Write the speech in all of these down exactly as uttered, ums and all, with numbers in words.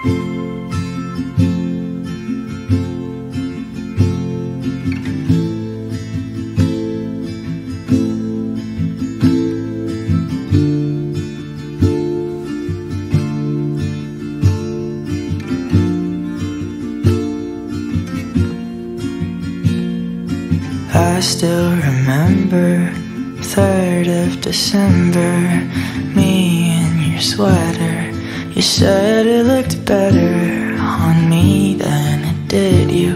I still remember third of December, me in your sweater. You said it looked better on me than it did you.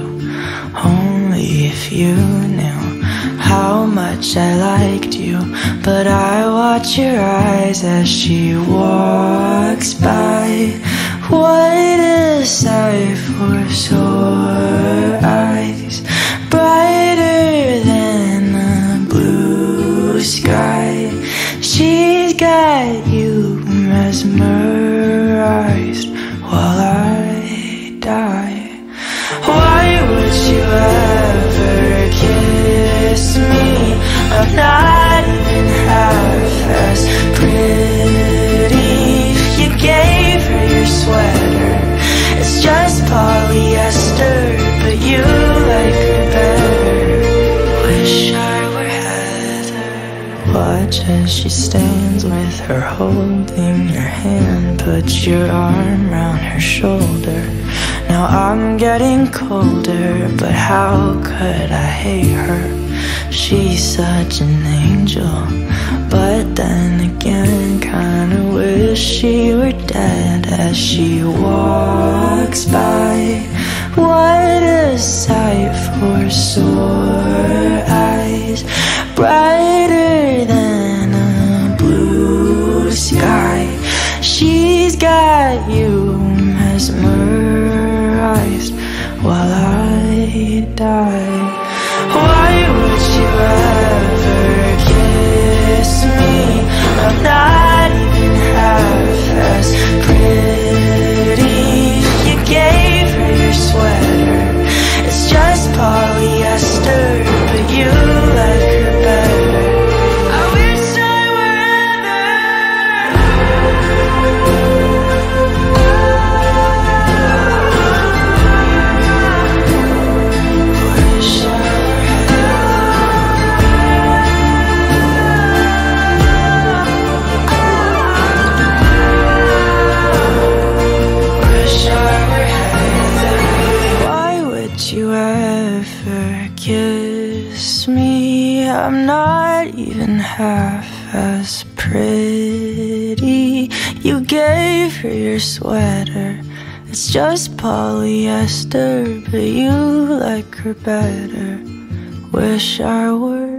Only if you knew how much I liked you. But I watch your eyes as she walks by. What a sight for sore eyes, brighter than the blue sky. She's got you mesmerized while I die. Why would you ever kiss me? I'm not even half as pretty. You gave her your sweater, it's just polyester, but you like her better. Wish I were Heather. Watch as she stands with her holding your hand, put your arm round her shoulder. Now I'm getting colder, but how could I hate her? She's such an angel, but then again kinda wish she were dead as she walks by. What a sight for sore eyes, brighter than a blue sky. She's got you mesmerized while I die. Why would you ever kiss me? I'm not even half as pretty. You gave her your sweater, it's just polyester, but you like her better. I wish I were Wish I you ever kiss me? I'm not even half as pretty. You gave her your sweater, it's just polyester, but you like her better. Wish I were